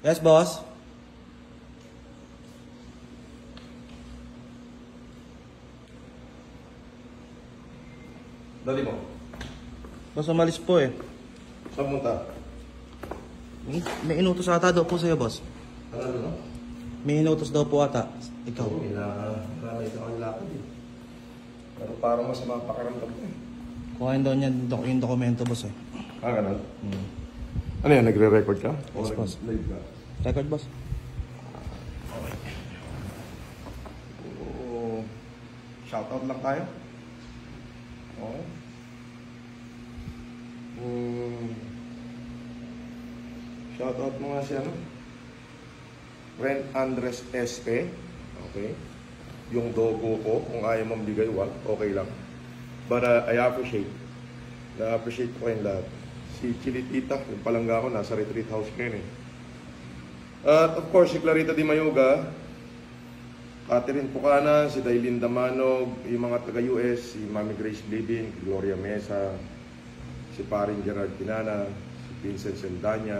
Yes, boss. Dali mo. Boss, umalis po eh. Saan punta? May inutos ata daw po sa'yo, boss. Ano? May inutos daw po ata. Ikaw. Oo, may ito ang lakad eh. Pero parang masama ang pakiramdam ko eh. Kuhain daw niya yung dokumento, boss eh. Ganun? Ano yan, nagre-record ka? Yes, boss. Live ka? Record, boss. Okay. Oo. Shoutout lang tayo. Okay. Shoutout mo nga si ano? Ren Andres SP. Okay. Yung dogo ko, kung ayaw mambigay, wag. Okay lang. But I appreciate. Na-appreciate ko kayong lahat. Si Chilitita, yung palangga ko, nasa retreat house ko yun eh. At of course, si Clarita Di Mayuga, Catherine Pucana, si Dailin Damanog, yung mga taga-US, si Mami Grace Blibin, Gloria Mesa, si Paring Gerard Pinana, si Vincent Sendanya,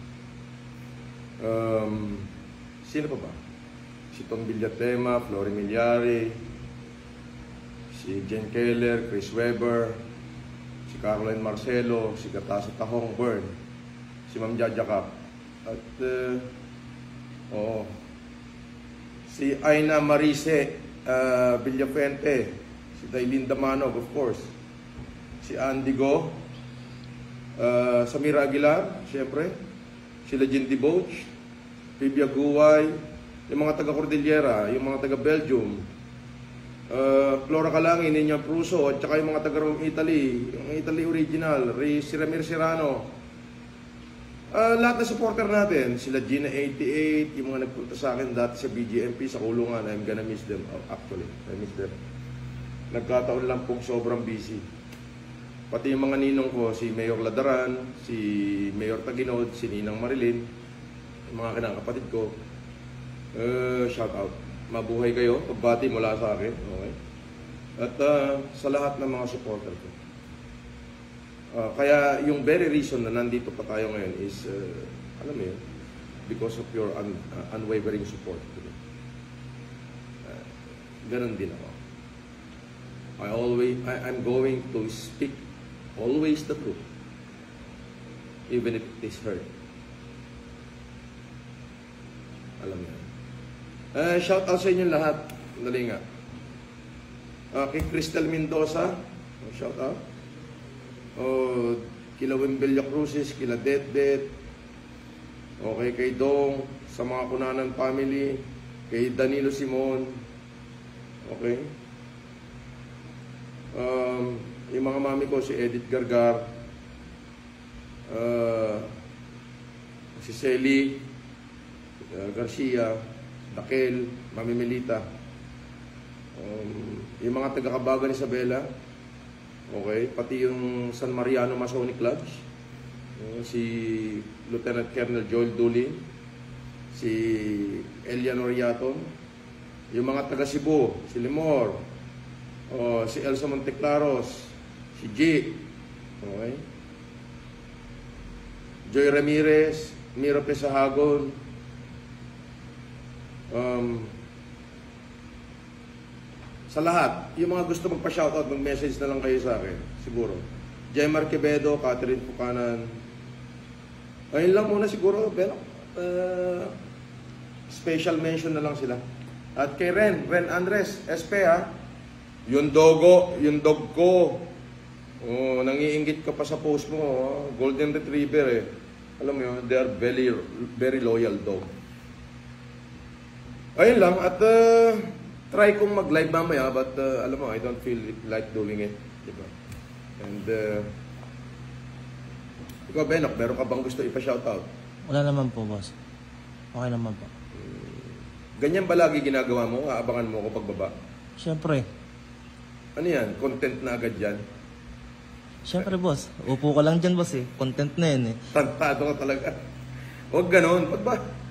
sino pa ba? Si Tom Villatema, Flory Milyari, si Jen Keller, Chris Weber, si Caroline Marcelo, si Gatasa Tahong Bern, si Ma'am Jaja Cap, at si Aina Marise Villafuente, si Dailin Damanog, of course, si Andy Go, Samira Aguilar, siyempre, sila Jindy Boch, Pibia Guway, yung mga taga-Cordillera, yung mga taga-Belgium, Flora Calangin, Ninya Pruso, at saka yung mga taga-Rome Italy, yung Italy original, si Ramir Serrano, lahat na supporter natin, sila Gina 88, yung mga nagpunta sa akin dati sa BGMP, sa kulungan, I'm gonna miss them, actually, I miss them. Nagkataon lang pong sobrang busy. Pati yung mga ninong ko, si Mayor Ladaran, si Mayor Taginod, si Ninang Marilyn, yung mga kinakapatid ko, shout out. Mabuhay kayo, pagbati mula sa akin, okay? At sa lahat ng mga supporter ko. Kaya yung very reason na nandito pa tayo ngayon is, alam mo yun, because of your unwavering support. Ganun din ako. I'm going to speak always the truth, even if it is hurt. Alam mo yan. Shout out sa inyo lahat. Dali nga. Kay Crystal Mendoza, shout out. Kila Wimbelia Cruces, kila Det. Okay, kay Dong, sa mga Kunanan family, kay Danilo Simon. Okay. Yung mga mami ko, si Edith Gargar, si Selly Garcia, Dakel, Mami Melita, yung mga taga-Kabagan Isabela, okay, pati yung San Mariano Masonic Lodge, si Lieutenant Colonel Joel Dulin, si Elianor Yaton, yung mga taga Cebu, si Limor, si Elsa Monteclaros, si G, okay, Joy Ramirez, Miro Pesahagon, sa lahat, yung mga gusto magpa-shoutout, mag-message na lang kayo sa akin, siguro. Jemar Quevedo, Catherine Pucanan. Ayun lang muna siguro, pero special mention na lang sila. At kay Ren Andres, SP ha, yung dog ko, nangiinggit ka pa sa post mo, Golden Retriever eh. Alam mo yun, they are very, very loyal dog. Ayun lang, at try kong mag-live mamaya, but alam mo, I don't feel like doing it. Diba? And, ikaw, Benok, meron ka bang gusto ipa-shoutout? Wala naman po, boss. Okay naman po. Ganyan ba lagi ginagawa mo? Aabangan mo ako pagbaba? Siyempre. Ano yan? Content na agad yan? Siyempre, boss. Upo ka lang dyan, boss eh. Content na yan eh. Tantado ka talaga. Huwag ganon. Pag ba?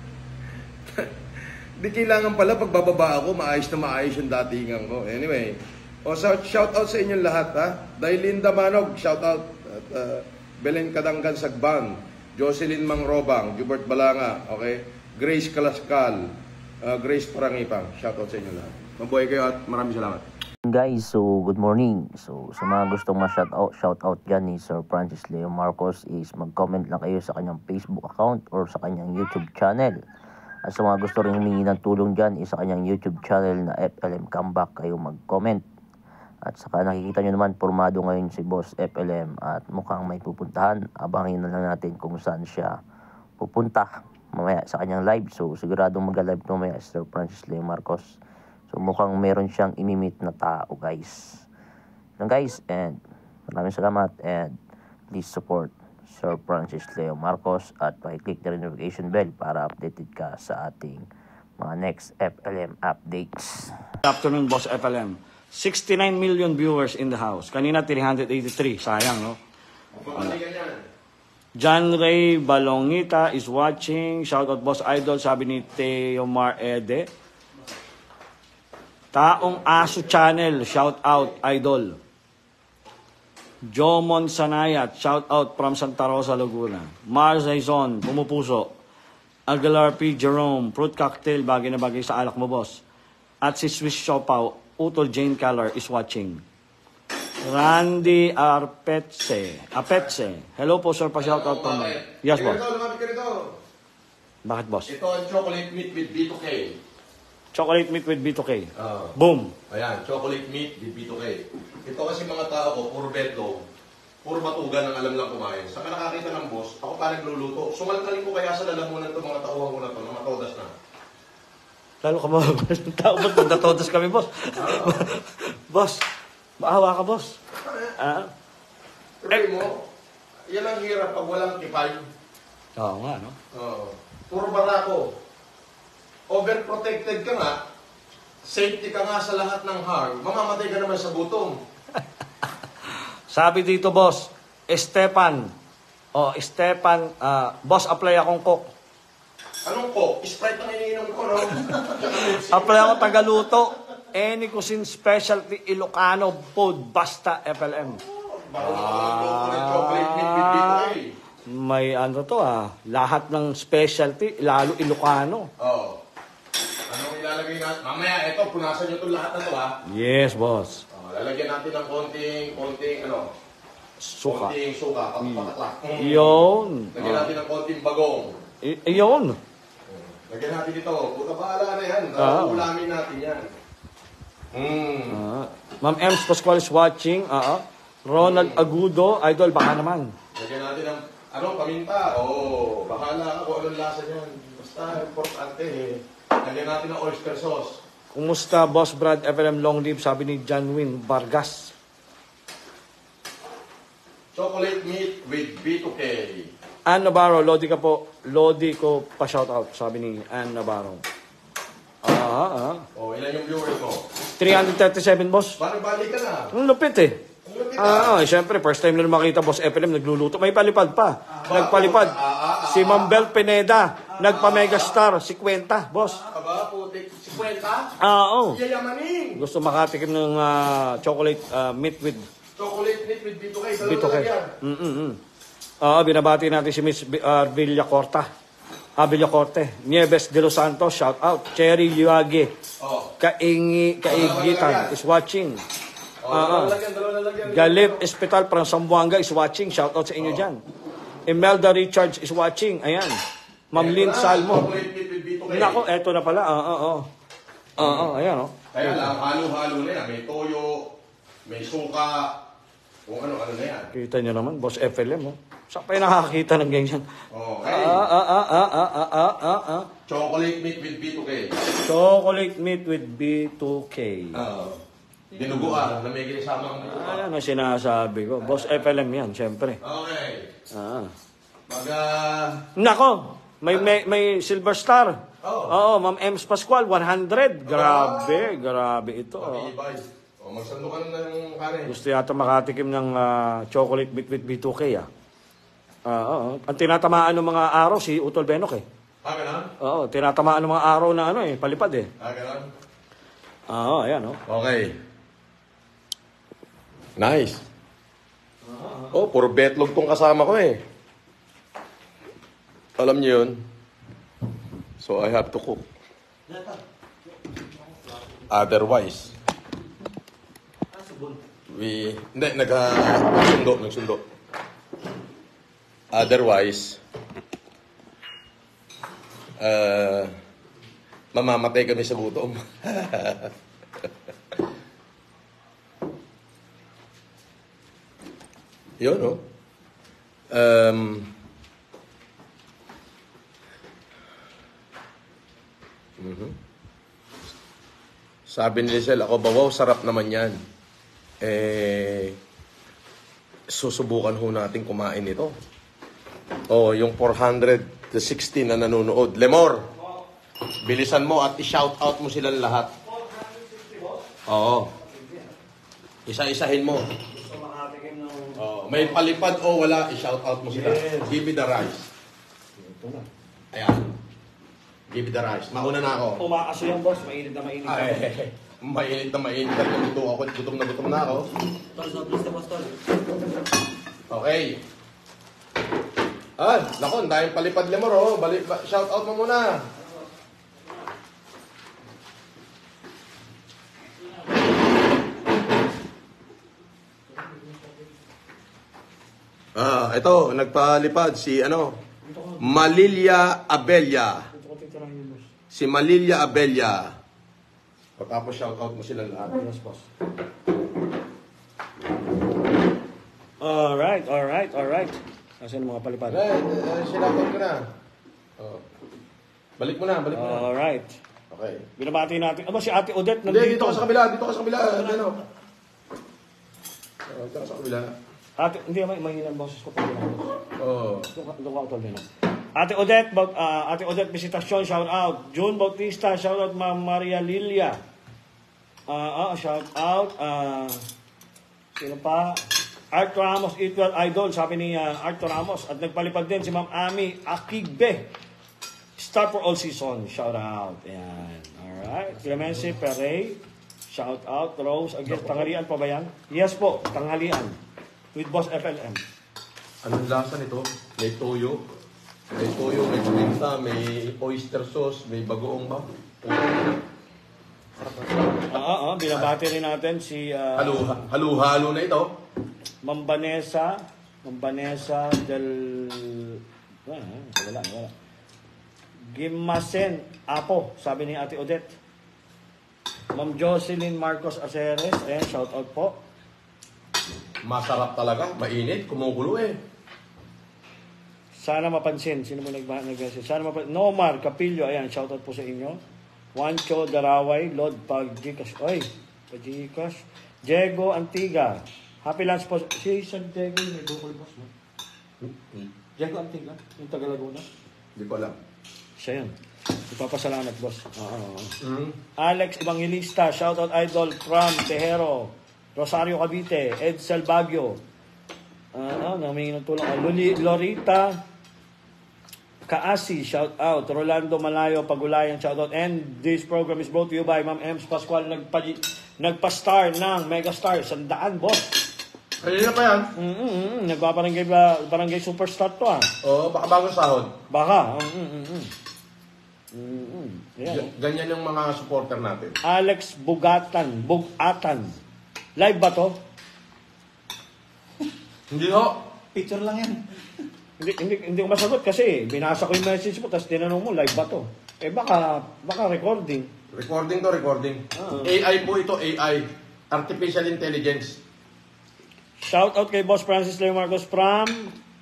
Di kailangan pala pagbababa ako, maayos na maayos yung datingan ko. Anyway, shout out sa inyong lahat ha. Dailin Damanog, shout out. At Belen Kadanggan Sagban. Jocelyn Mangrobang, Jubert Balanga, okay? Grace Kalascal, Grace Parangipang. Shoutout sa inyo lahat. Mabuhay kayo at maraming salamat. Guys, so good morning. So sa mga gustong shout out dyan ni Sir Francis Leo Marcos is mag-comment lang kayo sa kanyang Facebook account or sa kanyang YouTube channel. At sa mga gusto rin humingi ng tulong dyan is sa kanyang YouTube channel na FLM Comeback kayo mag-comment. At saka nakikita nyo naman formado ngayon si Boss FLM at mukhang may pupuntahan. Abangin na lang natin kung saan siya pupunta mamaya sa kanyang live. So siguradong mag-live mamaya si Sir Francis Leo Marcos. So mukhang meron siyang inimit na tao guys. Yan guys, and maraming salamat and please support Sir Francis Leo Marcos at click the notification bell para updated ka sa ating mga next FLM updates. Good afternoon, Boss FLM. 69 million viewers in the house. Kanina 383. Sayang, no? John Ray Balongita is watching. Shoutout Boss Idol, sabi ni Teomar Ede. Taong Aso Channel, shoutout Idol. Jomon Sanayat, shoutout from Santa Rosa, Laguna. Mars Aizon, pumupuso. Aguilar P. Jerome, fruit cocktail, bagay na bagay sa alak mo, boss. At si Swiss Siopaw, Utol Jane Color is watching. Randy Apetse. Hello po, sir. Pa-shoutout po. Yes, boss. Lumapit ka rito. Bakit, boss? Ito ang chocolate meat with B2K. Chocolate meat with B2K. Ah. Boom. Ayan, chocolate meat with B2K. Ito kasi mga tao ko, puro betlog, puro matugan ang alam lang kumain. Saka nakakita ng boss, ako pa nagluluto. Sumalkalin ko kaya sa lalamunan itong mga tauhan ko na ito, na matodas na. Lalo ka mga tao, boss. Nagtatodas kami, boss. Boss, maawa ka, boss. Pero mo, yan ang hirap pag walang kipay. Oo nga, no? Puro barako. Overprotected ka nga, safety ka nga sa lahat ng harm, mamamatay ka naman sa gutom. Sabi dito, boss, Estepan, boss, apply akong cook. Anong coke? Sprite ang iniinom ko, no? Apply ako tagaluto. Any cuisine specialty Ilocano food, basta FLM. Chocolate meat with B2K. May ano to lahat ng specialty, lalo Ilocano. Oo. Anong ilalagay natin? Mamaya, ito, punasan nyo itong lahat na ito, Yes, boss. Lalagyan natin ng konting, Suka. konting suka, patak-patak. Yun. Lagyan natin ng konting bagong. Yun. Lagyan natin ito. Puta bahala na yan. Ulamin natin yan. Ma'am Ems Pascual is watching. Ronald Agudo, Idol, baka naman. Lagyan natin ng, paminta. Bahala ka kung anong lasa niyan. Basta, importante Lagyan natin ng oyster sauce. Kumusta, Boss Brad FLM Long Live, sabi ni Janwin Vargas. Chocolate meat with B2K. Ann Navarro, Lodi ka po. Lodi ko pa shoutout, sabi ni Ann Navarro. Ilan yung viewers mo? 337, boss. Paano balik ka na? Ang lupit Siyempre, first time na makita Boss FLM nagluluto. May palipad pa. Nagpalipad. Si Ma'am Bel Pineda, nagpa-megastar, 50, boss. Aba, putik, 50? Oo. Yayamanin! Gusto makatikim ng chocolate meat with Chocolate meat with B2K. B2K. Binabati natin si Miss Villacorte. Nieves de Los Santos, shout out. Cherry Yuage. Kaigitan is watching. Galip Hospital from Zamboanga is watching. Shout out sa inyo dyan. Imelda Richards is watching. Ayan. Ma'am Lynn Salmo. Nako, eto na pala. Ayan, Kaya lang, halo-halo na yan. May toyo, may suka, kung ano-ano na yan. Kita nyo naman, Boss FLM, Saan pa yung nakakita ng ganyan? Chocolate meat with B2K. Chocolate meat with B2K. Dinuguan, na may ginasamang Ayan ang sinasabi ko. Boss FLM yan, syempre. Okay. Nako, may silver star. Oo, Ma'am Ems Pascual, 100. Grabe ito. Magsando ka na ng kanin. Gusto yata makatikim ng chocolate meat with B2K, Ang tinatamaan ng mga araw, si Utol Benok, Ganon? Oo, tinatamaan ng mga araw na palipad, Ganon? Ayan, Okay. Nice. Puro betlog tong kasama ko, Alam niyo yun? So I have to cook. Otherwise, hindi, nagsundo. Otherwise, mamamatay kami sa gutom. Yun, no? Sabi ni Lizelle, ako ba, wow, sarap naman yan. Susubukan ho natin kumain ito. Yung 460 na nanonood. Lemor, bilisan mo at i-shout out mo silang lahat. Oo. Isa-isahin mo. May palipad o wala, i-shout out mo sila. Give me the rice. Ayan. Give me the rice. Mauna na ako. Umaaso yan, boss. Mainit na mainit. Mainit na mainit. Gutom na ako. Okay. Nako, dahil palipad lemor, oh. Shout out mo muna. Ito, nagpalipad si Malilia Abella. Si Malilia Abella. Tapos shout out mo sila lahat. Yes, boss. Alright. Asan ang mga palipad? Sinapot ko na. Balik mo na. Alright. Okay. Binabati natin. Si Ate Odette Hindi, nandito. dito ka sa kabila. Dito ka sa kabila. Dito ka sa kabila. Hindi naman, mahina ang boses ko pag Oo. Doon ka utol din. Ate Odette Visitasyon, shout out. June Bautista, shout out. Ma'am Maria Lilia. Shout out. Sino pa? Art Ramos, Eatwell Idol, sabi ni Art Ramos. At nagpalipad din si Ma'am Ami Akigbe. Star for all season, shout out. Ayan. Alright. Clemency Perey, shout out. Rose, again, tanghalian pa ba yan? Yes po, tanghalian. With Boss FLM. Anong lasa nito? May toyo. May paminta, may oyster sauce, may bagoong ba? Binabati rin natin si Halo-halo na ito. Ma'am Vanessa del wala. Gimasen Apo, sabi ni Ate Odette. Ma'am Jocelyn Marcos Aceres, ayan, shout out po. Masarap talaga, mainit, kumukulo eh. Sana mapansin. Sino mo nag-message? Sana mapansin. Nomar Capillo, ayan, shout out po sa inyo. Juancho Daraway, Lord Pagjikas. Pagjikas. Diego Antiga. Happy lunch po. Si San Diego, may bukol boss, no? Diego Antiga, yung taga Laguna. Hindi ko alam. Siya yun. Ipapasalamat, boss. Alex Evangelista, shout out idol from Tejero. Rosario Cavite, Edsel Baguio. Namingi ng tulong. Lorita Kaasi, shout out. Rolando Malayo, Pagulayan, shout out. And this program is brought to you by Ma'am Ems Pascual, nagpa-star ng Megastar, 100, boss. Kanina pa yan? Barangay superstar to, Oo, baka bagong sahod. Baka. Yeah. Ganyan yung mga supporter natin. Alex Bugatan. Live ba to? Hindi ho. Picture lang yan. Hindi ko masagot kasi binasa ko yung message mo tapos tinanong mo live ba to? Baka recording. Recording. AI po ito, AI. Artificial Intelligence. Shout out kay Boss Francis Leo Marcos from